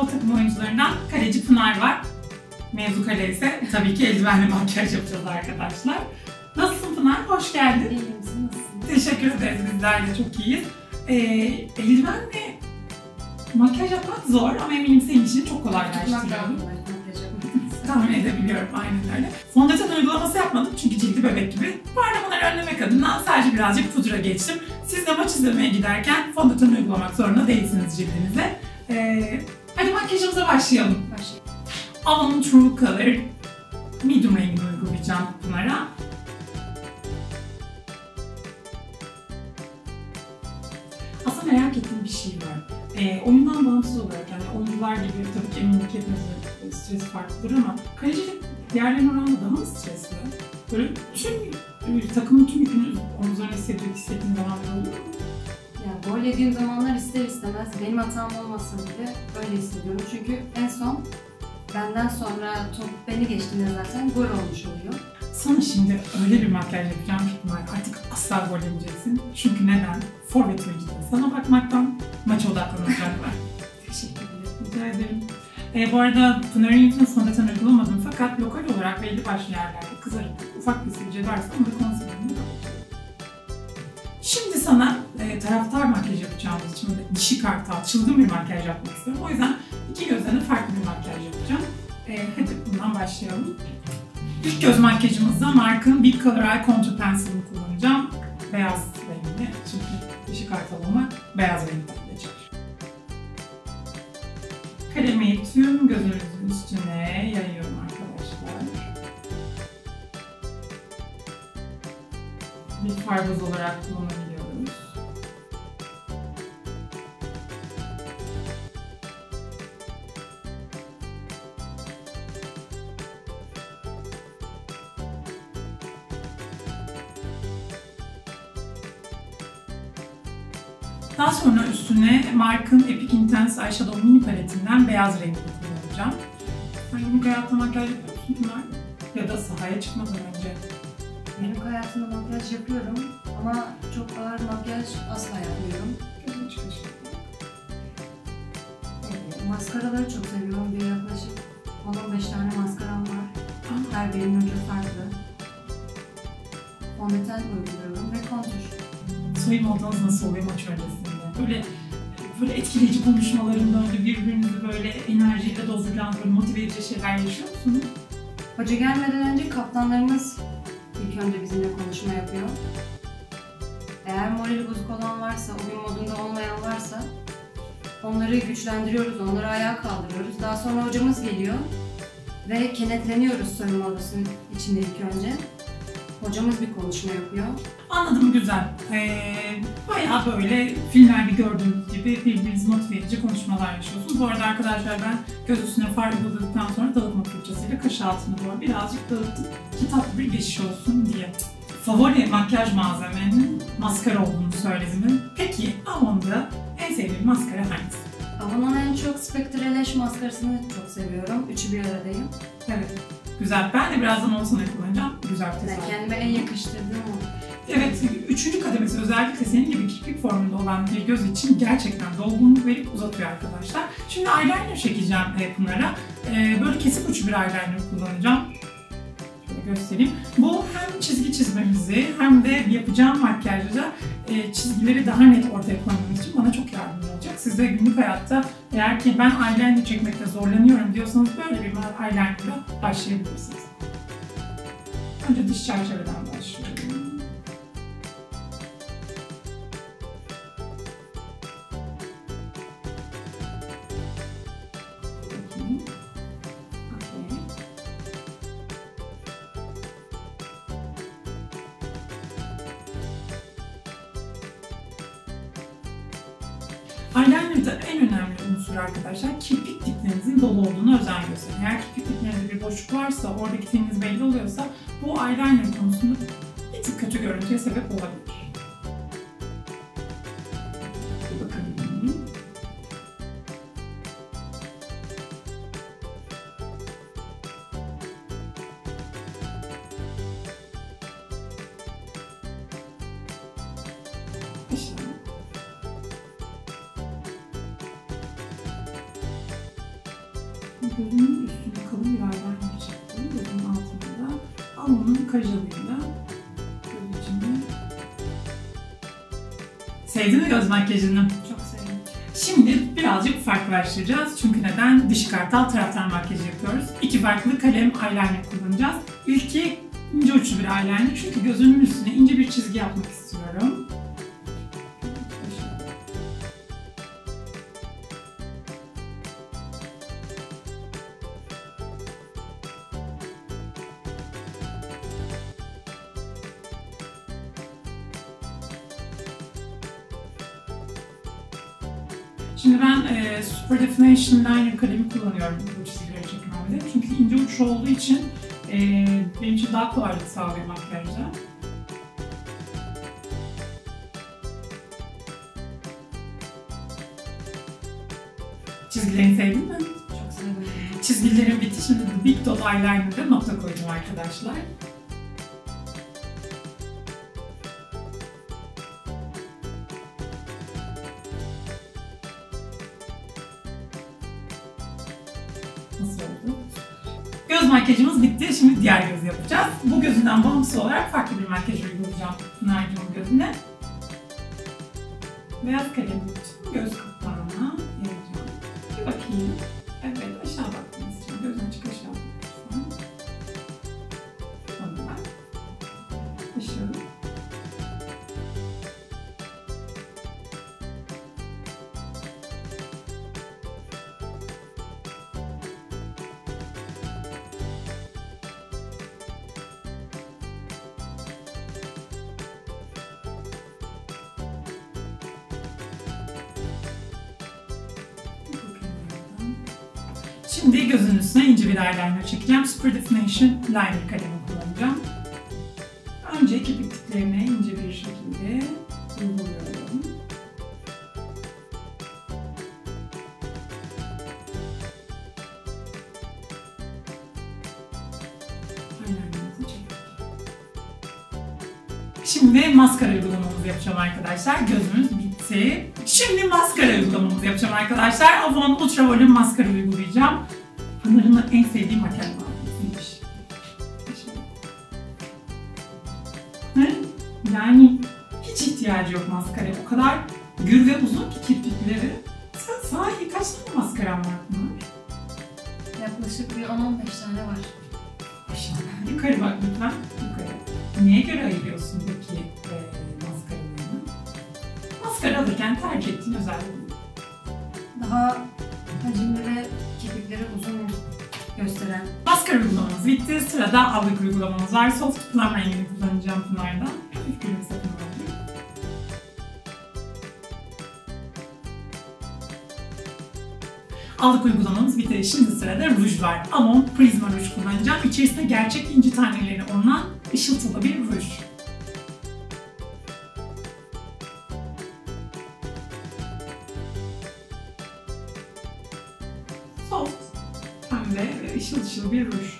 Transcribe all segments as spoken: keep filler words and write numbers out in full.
futbol takım oyuncularından kaleci Pınar var. Mevzu kale ise tabii ki eldivenle makyaj yapacağız arkadaşlar. Nasılsın Pınar? Hoş geldin. İyiyim, sen nasılsın? Teşekkür ederiz. Bizler de çok iyiyiz. Ee, eldivenle makyaj yapmak zor ama eminim senin için çok kolaylaştırıyorum. Tahmin edebiliyorum, aynen öyle. Fondöten uygulaması yapmadım çünkü cildi bebek gibi. Parlamaları önlemek adına sadece birazcık pudra geçtim. Siz de maç izlemeye giderken fondöten uygulamak zorunda değilsiniz cildinize. Ee, hadi makyajımıza başlayalım. Başlayalım. Avon'un True Color medium rengini uygulayacağım Pınar'a. Aslında merak ettiğim bir şey var. E, oyundan bağımsız olarak, yani oyuncular gibi tabii ki eminim ki hepimizin stresi farklıdır ama kalecilik diğerlerine oranla daha mı stresli? Böyle tüm takımın tüm yükünü omuzlarına hissediyor, hissettiğin zamanlar oluyor mu? Ya gol yediğim zamanlar ister istemez benim hatam olmasa bile öyle hissediyorum. Çünkü en son benden sonra top beni geçtiğinde zaten gol olmuş oluyor. Sana şimdi öyle bir makyaj yapacağım ki Pınar, artık asla gol yemeyeceksin. Çünkü neden? Forvet oyuncular sana bakmaktan maça odaklanacaklar. Teşekkür ederim. Rica ederim. E, bu arada Pınar'ın yüzüne fondöten uygulamadım fakat lokal olarak belli başlı yerlerde kızarıp ufak bir sivilce varsa onu da konsilerini kapatıyorum. Şimdi sana e, taraftar makyaj yapacağımız için böyle dişi kartal, çılgın bir makyaj yapmak istiyorum. O yüzden iki gözlerine farklı bir makyaj yapacağım. E, hadi bundan başlayalım. İlk göz makyajımızda Mark'ın Big Color Eye Contour Pencil'ını kullanacağım. Beyaz rengini, çünkü dişi kartal olmak beyaz renkten geçer. Kalemi tüm gözümüzün üstüne yayıyorum arkadaşlar. Bir far baz olarak kullanabiliyoruz. Daha sonra üstüne Mark'ın Epic Intense Eyeshadow Mini paletinden beyaz rengini kullanacağım. Sen günlük hayatta makyaj yapıyor musun Pınar? Ya da sahaya çıkmadan önce? Günlük hayatımda makyaj yapıyorum ama çok ağır makyaj asla yapmıyorum. Gözüm çıkışıyor. Ee, maskaraları çok seviyorum. Bir yaklaşık on on beş tane maskaram var. Her birinin ucu farklı. Fondöten uyguluyorum ve kontür. Soyunma odanız nasıl oluyor maç öncesinde? Böyle böyle etkileyici konuşmalarında öyle birbirinizi böyle enerjiyle dolduracağınız, böyle motive edici şeyler yaşıyor musunuz? Hoca gelmeden önce kaptanlarımız ilk önce bizimle konuşma yapıyor. Eğer morali bozuk olan varsa, oyun modunda olmayan varsa onları güçlendiriyoruz, onları ayağa kaldırıyoruz. Daha sonra hocamız geliyor ve kenetleniyoruz soyunma odasının içinde ilk önce. Hocamız bir konuşma yapıyor. Anladım, güzel. Ee, bayağı böyle filmlerde gördüğünüz gibi birbirinizi motive edici konuşmalar yaşıyorsunuz. Bu arada arkadaşlar ben göz üstüne far uyguladıktan sonra dağıtma fırçasıyla kaş altına doğru birazcık dağıttım ki tatlı bir geçiş olsun diye. Favori makyaj malzemenin maskara olduğunu söyledim. Peki Avon'da en sevdiğin maskara hangisi? Avon'un en çok Spectre Lash maskarasını çok seviyorum. Üçü bir aradayım. Evet. Güzel. Ben de birazdan onu sana kullanacağım. Güzel bir tesadüf. Ben kendime en yakıştırdığım o. Evet, üçüncü kademesi özellikle senin gibi kirpik formunda olan bir göz için gerçekten dolgunluk verip uzatıyor arkadaşlar. Şimdi eyeliner çekeceğim Pınar'a. Ee, böyle kesik uçlu bir eyeliner kullanacağım. Şöyle göstereyim. Bu hem çizgi çizmemizi hem de yapacağım makyajda e, çizgileri daha net ortaya koymamız için bana çok yardımcı olacak. Siz de günlük hayatta eğer ki ben eyeliner çekmekte zorlanıyorum diyorsanız böyle bir eyeliner'la başlayabilirsiniz. Önce dış çerçeveden başlıyorum. Eyeliner'da en önemli unsur arkadaşlar kirpik diplerinizin dolu olduğuna özen gösterin. Eğer kirpik diplerinizde bir boşluk varsa, oradaki teniniz belli oluyorsa bu eyeliner konusunda bir tık kötü görüntüye sebep olabilir. Bakın. gözümün üstüne kalın bir eyeliner çektim. Gözümün altında da alnımın kajalıyla göz içinde. Sevdin mi göz makyajını? Çok sevdim. Şimdi birazcık farklılaştıracağız. Çünkü neden? Dış kartal taraftar makyajı yapıyoruz. İki farklı kalem eyeliner kullanacağız. İlki ince uçlu bir eyeliner. Çünkü gözümün üstüne ince bir çizgi yapmak istiyorum. Şimdi ben e, Super Definition Liner kalemi kullanıyorum bu çizgileri çekmemde. Çünkü ince uç olduğu için e, benim için daha kolaylık sağlıyor makyajda. Çizgilerini sevdin mi? Çok sevdim. Çizgilerin bitti. Şimdi Big Dot Eyeliner'da nokta koydum arkadaşlar. Nasıl oldu? Göz makyajımız bitti. Şimdi diğer gözü yapacağız. Bu gözünden bağımsız olarak farklı bir makyaj uygulayacağım Pınar'cığımın gözüne. Beyaz kalemi tutun. Göz kapağına yapacağım. Bir bakayım. Evet, aşağı baktığınız için. Gözden açık aşağı bakıyorsun. Onu ben. Aşağı. Şimdi gözün üstüne ince bir eyeliner çekeceğim. Super Definition Liner kalemi kullanacağım. Önce kirpik diplerine ince bir şekilde uyguluyorum. Eyelinerimizi çektik. Şimdi maskara uygulamamızı yapacağım arkadaşlar. Gözümüz bitti. Şimdi maskara uygulamamızı yapacağım arkadaşlar. Avon Ultra Volume maskara uygulayacağım. Pınar'ın en sevdiği makyaj malzemesiymiş. Yani hiç ihtiyacı yok maskaraya. O kadar gür ve uzun ki kirpikleri. Sen sahi kaç tane maskaran var Pınar? Yaklaşık bir on on beş tane var. Aşağı. Yukarı bak lütfen. Yukarı. Neye göre ayırıyorsun peki e, maskaralarını? Maskara alırken tercih ettiğin özelliği. Daha hacimli ve kirpikleri uzun gösteren. Maskara uygulamamız bitti. Sırada allık uygulamamız var. Soft Plum rengini kullanacağım Pınar'dan. Hafif gülümse Pınar'dan. Allık uygulamamız bitti. Şimdi sırada ruj var. Avon Prisma ruj kullanacağım. İçerisinde gerçek inci taneleri olan ışıltılı bir ruj. Soft, pembe ve ışıl ışıl bir ruj.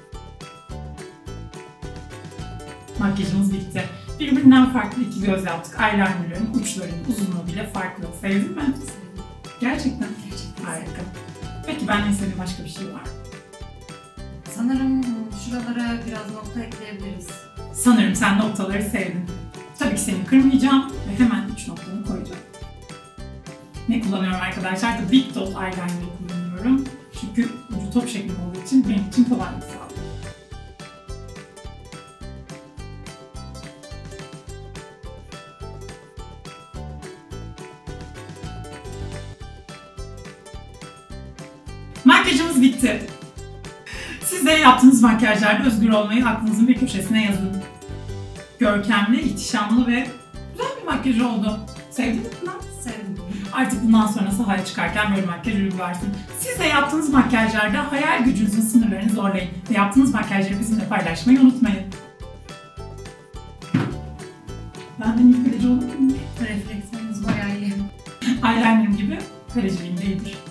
Makyajımız bitti. Birbirinden farklı iki göz yaptık. Eyeliner'ın uçlarının uzunluğu bile farklı. Sevdin mi? Sevdim. Gerçekten. Gerçekten Harika. Peki benden istediğin başka bir şey var mı? Sanırım şuralara biraz nokta ekleyebiliriz. Sanırım sen noktaları sevdin. Tabii ki seni kırmayacağım ve hemen üç noktamı koyacağım. Ne kullanıyorum arkadaşlar? The Big Dot Eyeliner'ı kullanıyorum. Çünkü ucu top şeklinde olduğu için benim için kolaylık sağlıyor. Makyajımız bitti. Siz de yaptığınız makyajlarda özgür olmayı aklınızın bir köşesine yazın. Görkemli, ihtişamlı ve güzel bir makyaj oldu. Sevdin mi Pınar? Sevdim. Artık bundan sonra sahaya çıkarken böyle makyaj uygularsın. Siz de yaptığınız makyajlarda hayal gücünüzün sınırlarını zorlayın ve yaptığınız makyajları bizimle paylaşmayı unutmayın. Benden iyi kaleci olur mu? Refleksleriniz bayağı iyi. Eyeliner'ım gibi kaleciliğim değildir.